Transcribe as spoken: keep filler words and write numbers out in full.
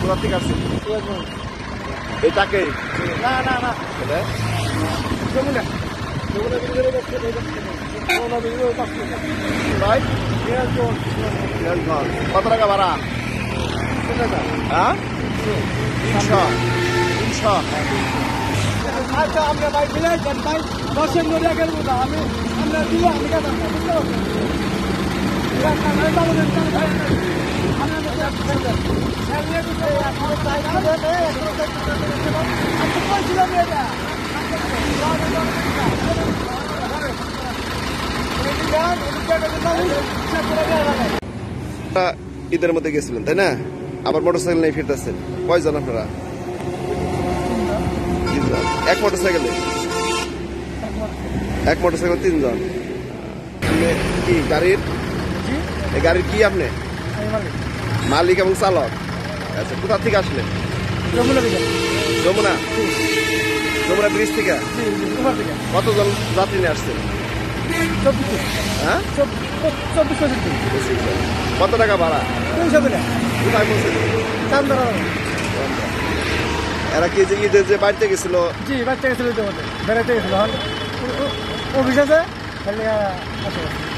কোথা থেকে আসছেন? এটাকে না না না যমুনা ভাই কত টাকা ভাড়া? হ্যাঁ তিনশো তিনশো আচ্ছা আমরা ভাই দিলে ভাই দশের নদী একের মতো আমি আমরা দিলে আমি কেন বুঝতে ঈদের মধ্যে গেছিলেন তাই না? আবার মোটরসাইকেল নিয়ে ফিরতেছেন। কয়জন আপনারা? তিনজন। এক মোটরসাইকেলে এক মোটরসাইকেল তিনজন। কি গাড়ির এই গাড়ির কি আপনি মালিক এবং চালক? আচ্ছা, কোথা থেকে আসলেন? যমুনা যমুনা ব্রিজ থেকে। কতজন যাত্রী নিয়ে আসছেন? হ্যাঁ কত টাকা ভাড়া? কোথায় পৌঁছেছেন? এরা কি যে ঈদের যে বাড়িতে গেছিল? জি বাড়িতে গেছিল, বেড়াতে গেছিল অফিস আছে।